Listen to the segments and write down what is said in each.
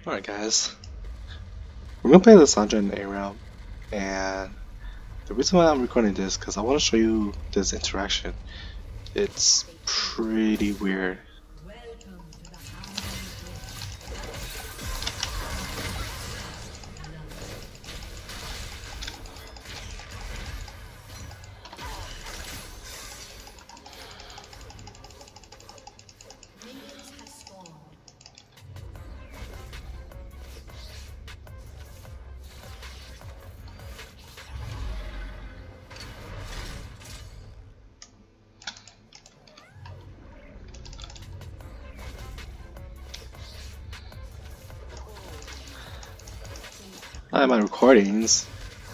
Alright guys, we're gonna play Lissandra in ARAM, and the reason why I'm recording this is because I want to show you this interaction. It's pretty weird. I have my recordings.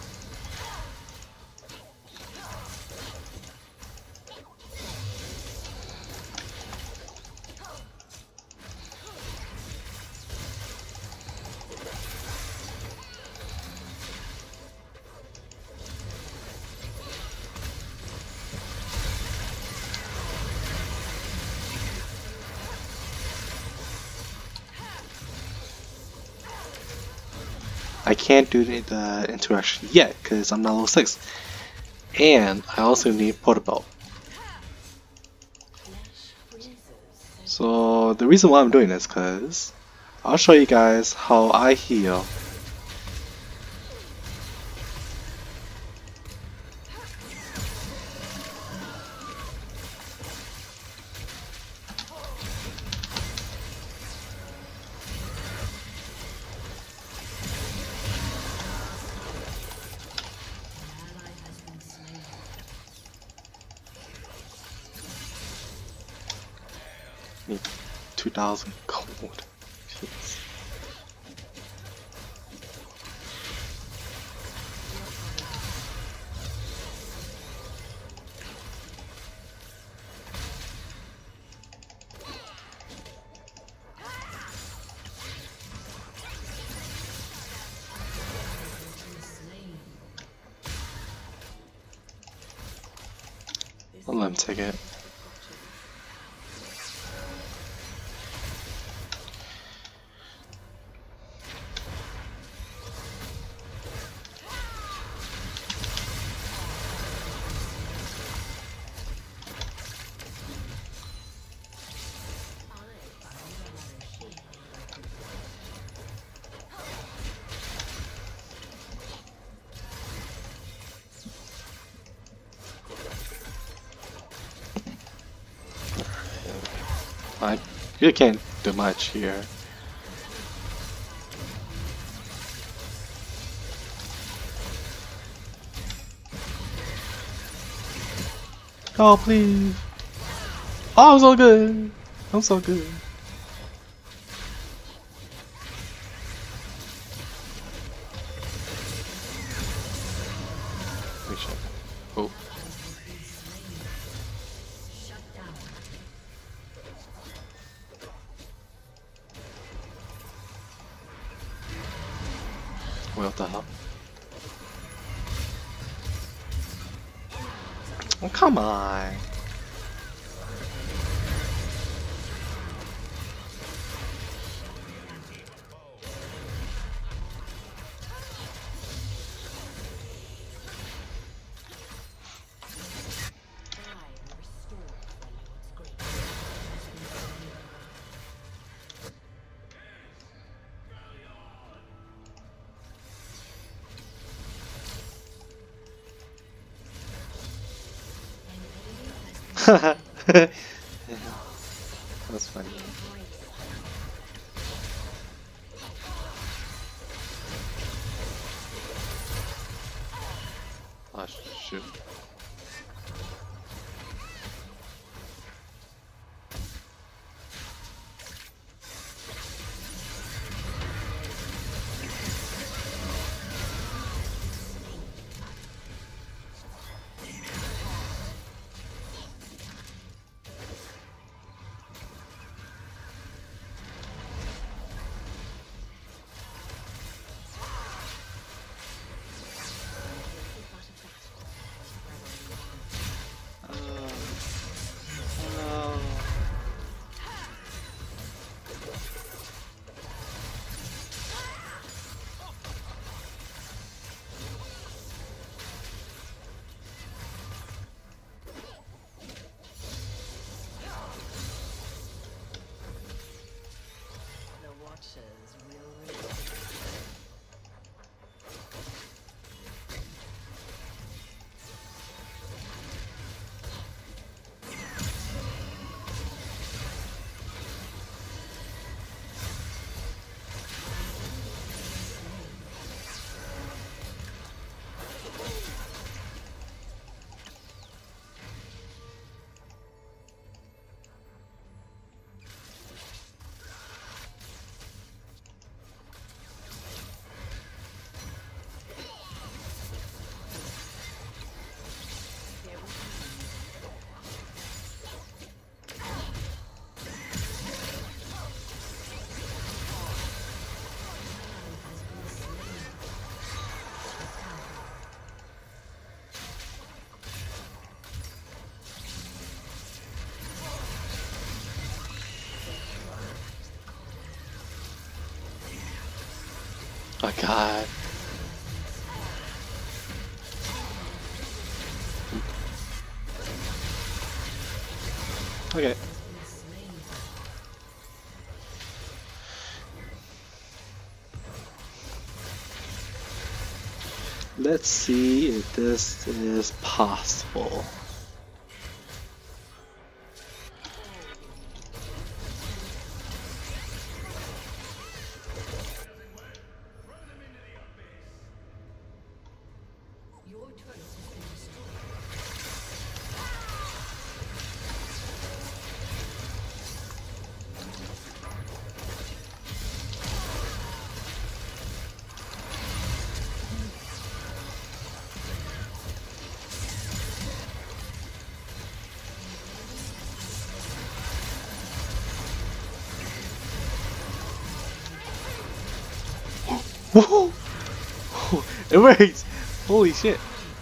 I can't do the interaction yet because I'm not level 6. And I also need Portabelt. So the reason why I'm doing this is because I'll show you guys how I heal. Need 2,000 gold. Jeez. I'll let him take it. I really can't do much here. Oh please! Oh, I'm so good! I'm so good. Make sure. Oh. What the hell? Oh, come on! That's funny. Oh shoot. my god. Okay. Let's see if this is possible. Whoa! It works! Holy shit!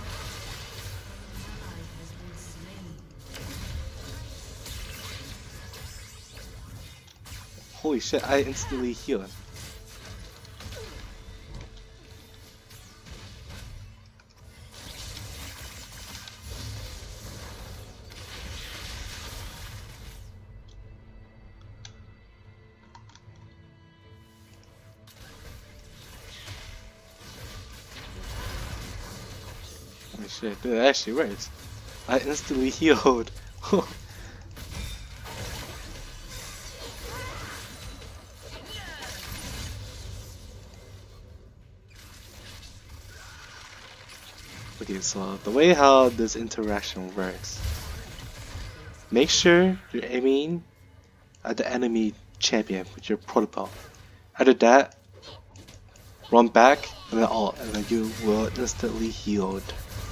Holy shit, I instantly healed. Holy shit, dude, that actually works. I instantly healed. Okay, so the way how this interaction works, make sure you're aiming at the enemy champion with your protocol. After that, run back and then ult, and then you will instantly healed.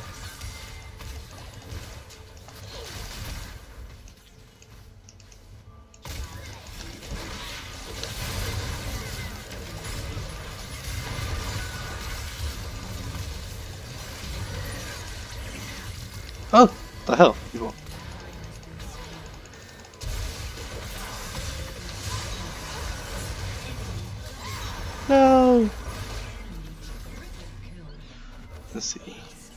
Oh, the hell, people. No. Let's see.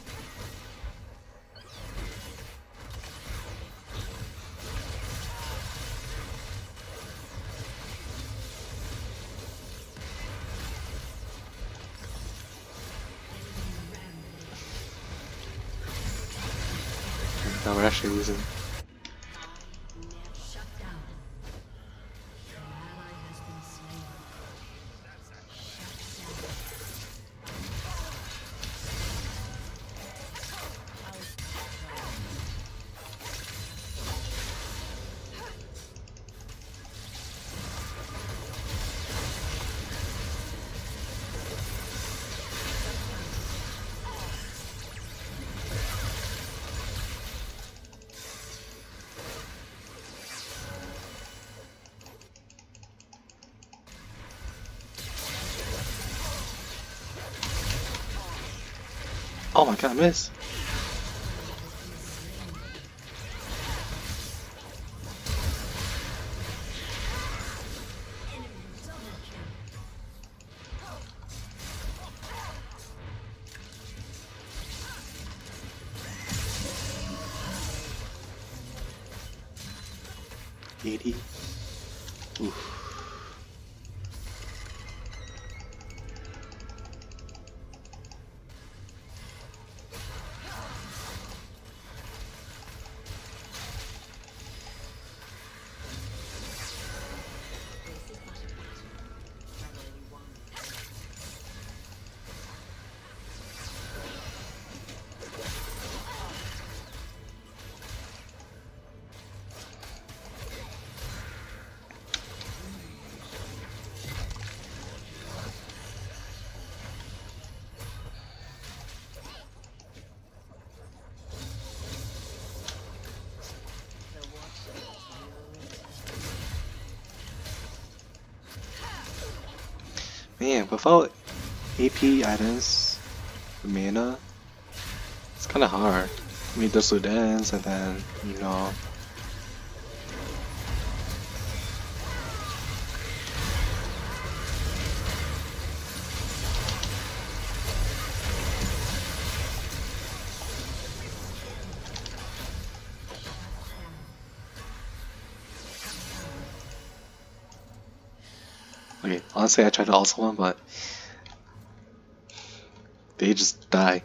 Now we're actually losing. Oh my god, I missed. Oof. Man, without AP items, the mana, it's kind of hard. I mean, this would dance, and then, you know. Okay, honestly I tried to also one, but they just die.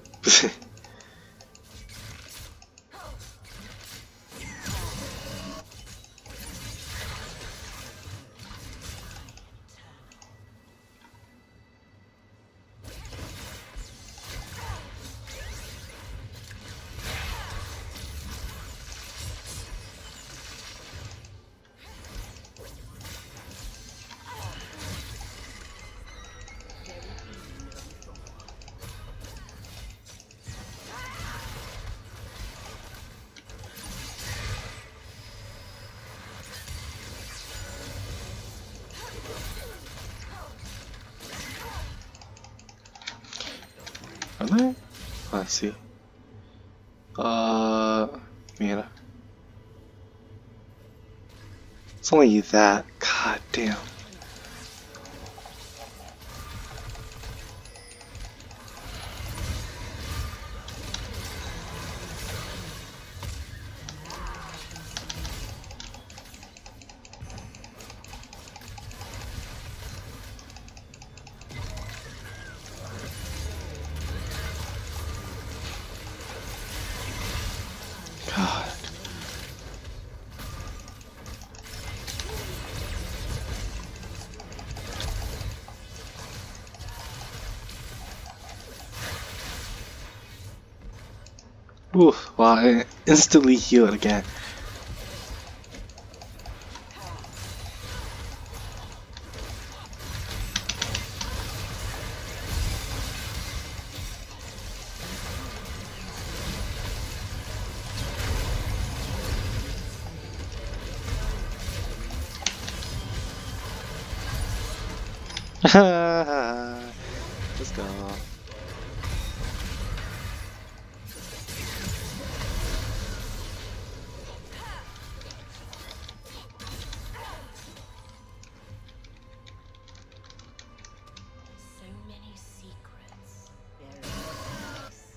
Are they? Let's see. Man. It's only that. God damn. God. Oof, wow, I instantly healed again. Let's go. So many secrets. Very nice.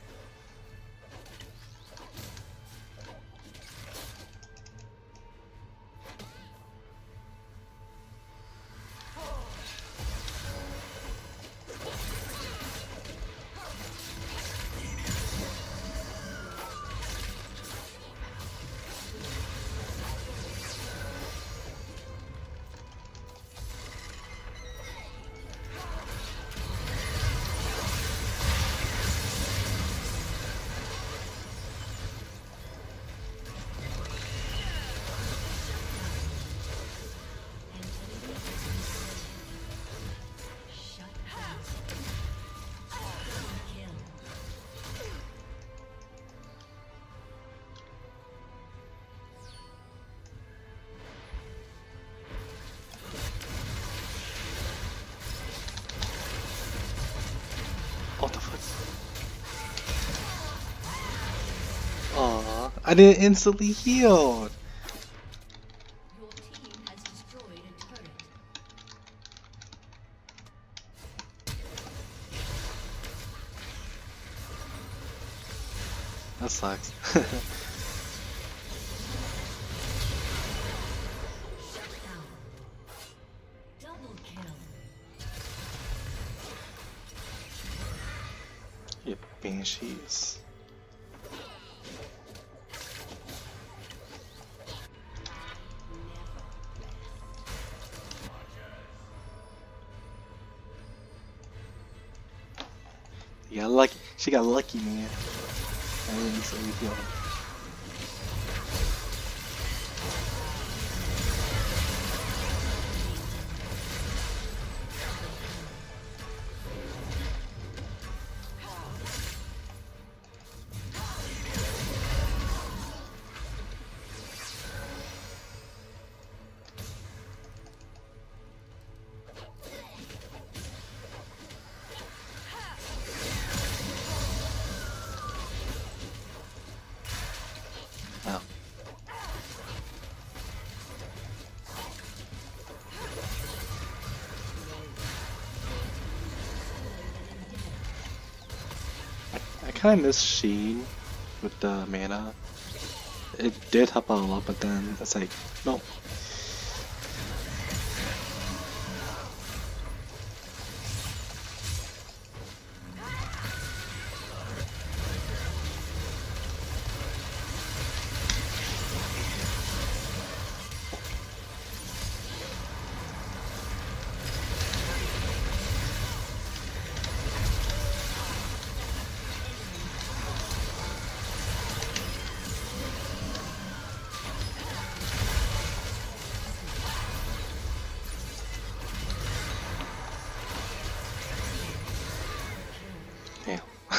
Shut down. Kill. What the fuck? Aw, I didn't instantly heal. Your team has destroyed a turret. That sucks. Shut down. Double kill. Yep, banshees. Yeah, lucky. She got lucky, man. I didn't instantly heal. Oh. I kind of miss Sheen with the mana. It did help out a lot, but then it's like, no.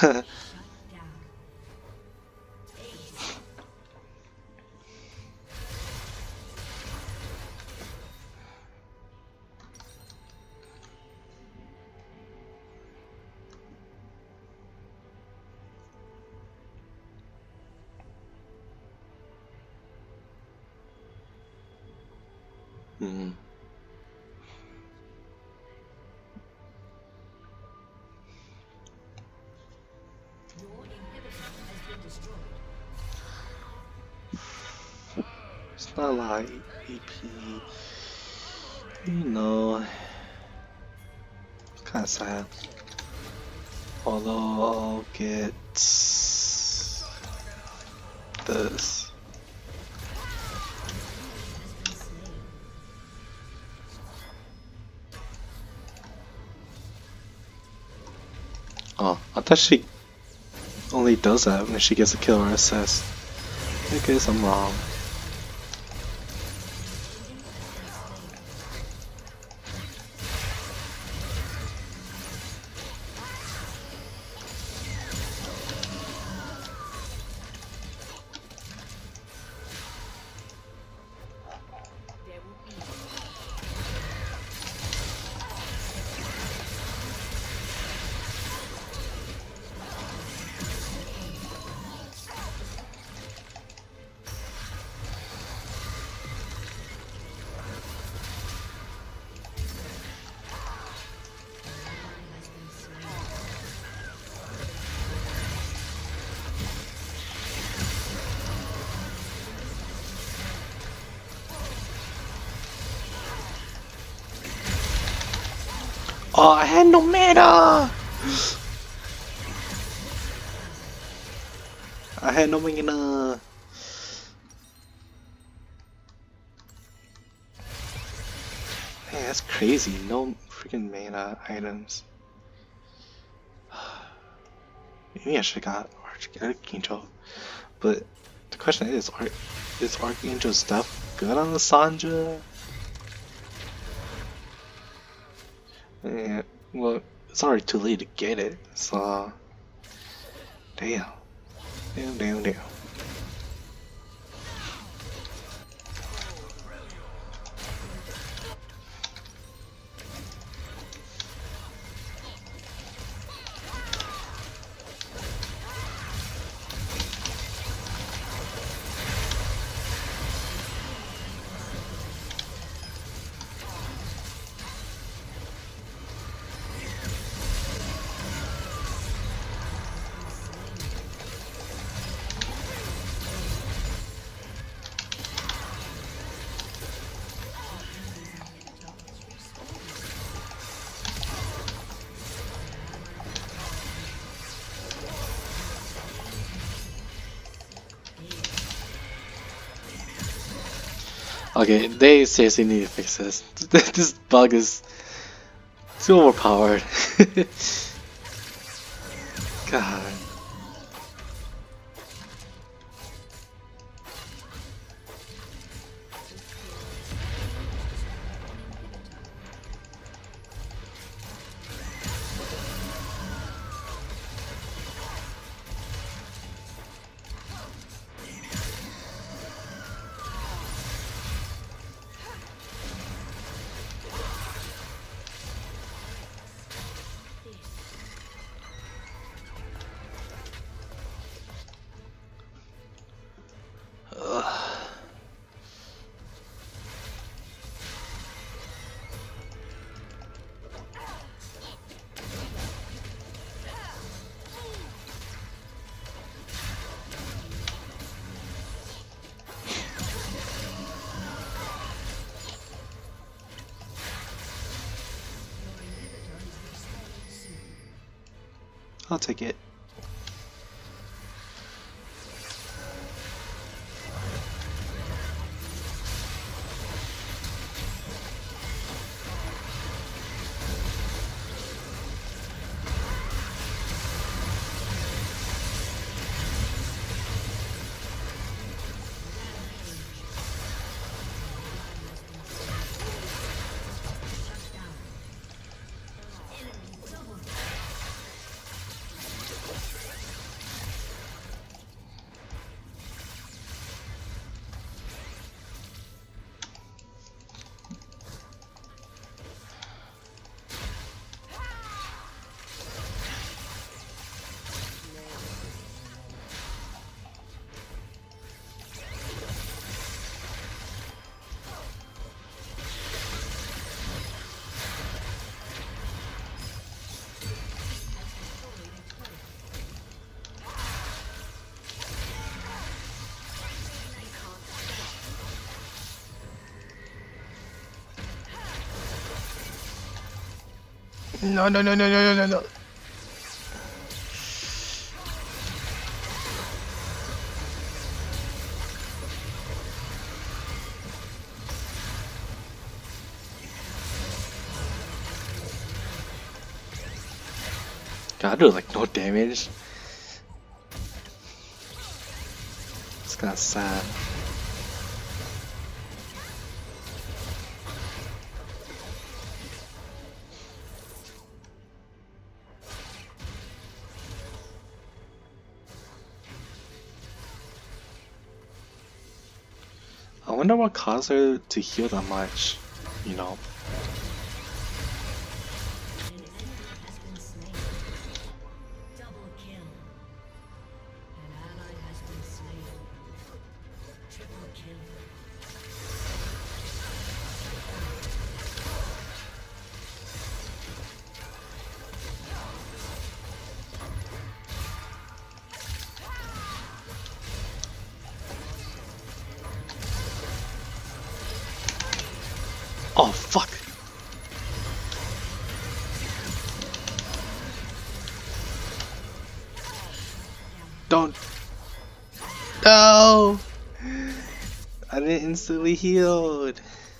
Hmm. Your inhibitor has been destroyed. It's not a lot of AP. You know, it's kind of sad. Although I'll get this. Oh, I thought she only does that when she gets a kill or assist. I guess I'm wrong. There will be Oh, I had no mana! I had no mana! Man, that's crazy. No freaking mana items. Maybe I should have got Archangel. But the question is Archangel stuff good on the Sandra? Yeah, well, it's already too late to get it, so... Damn. Damn. Okay, they seriously need to fix this. This bug is too overpowered. God. I'll take it. No, no, no, no, no, no, no, no. God, I do like no damage. It's kind of sad. I wonder what caused her to heal that much, you know? An enemy has been slain. Double kill. An ally has been slain. Triple kill. Oh, fuck! Don't. No! I didn't instantly healed.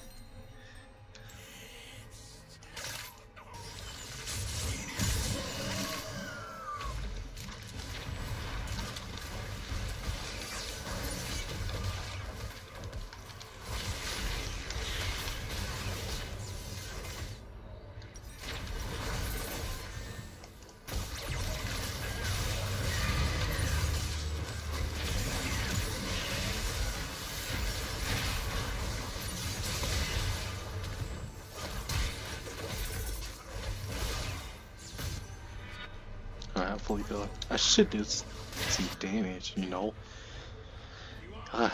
Alright, I'm fully built. I should do some damage, you know? God.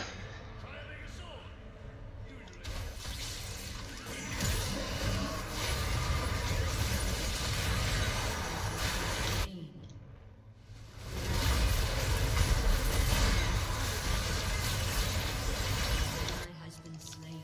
Ally has been slain.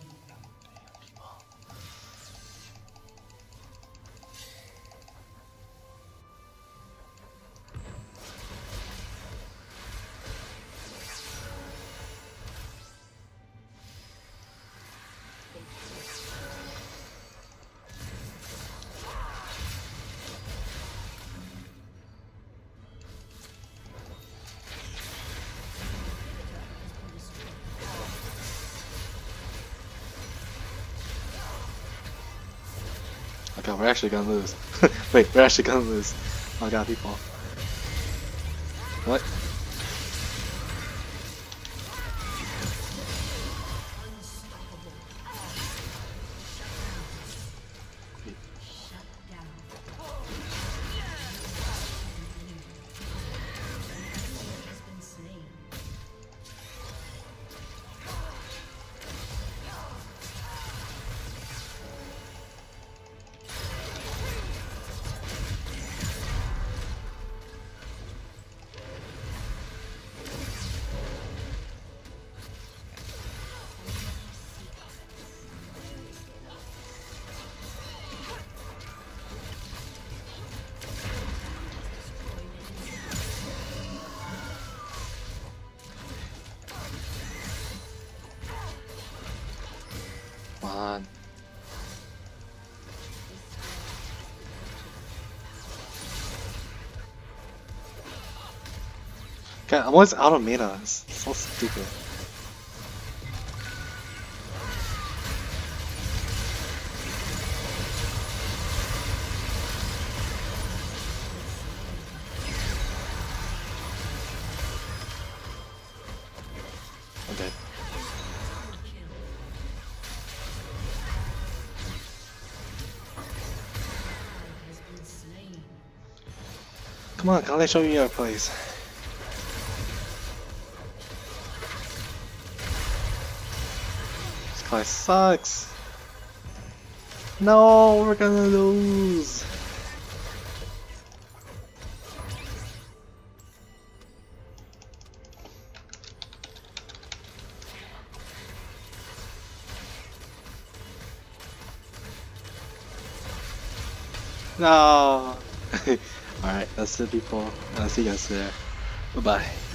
Okay, we're actually gonna lose. Wait, we're actually gonna lose. Oh god, people. What? Shut down. Has been slain. Come on. God, I'm always out of mana. It's so stupid. I'm dead. Has been slain. Come on, can I show you your place? This guy sucks. No, we're gonna lose. No. Alright, that's it people. I'll see you guys there. Bye bye.